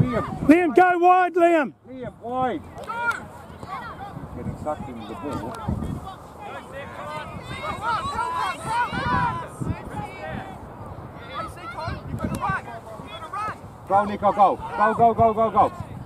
Liam, go wide, Liam. Liam, wide. Getting sucked into the ball. Go, Nico, go. Go, go, go, go, go.